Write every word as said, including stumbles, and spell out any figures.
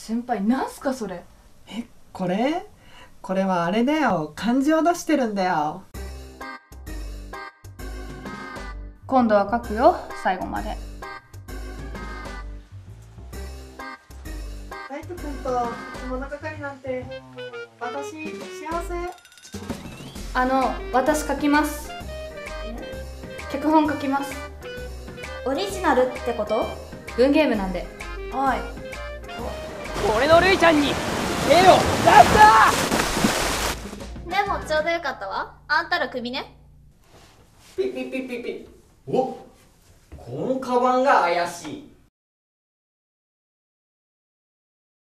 先輩、なんすかそれ。 え、これこれはあれだよ、漢字を出してるんだよ。 今度は書くよ、最後まで。 ライト君と友の係なんて私幸せ。 あの、私書きます。脚本書きます。 オリジナルってこと？ 文ゲームなんで。 はい。 俺のルイちゃんに手を出したでもちょうどよかったわ。あんたらクビね。 ピピピピピ。お、このカバンが怪しい。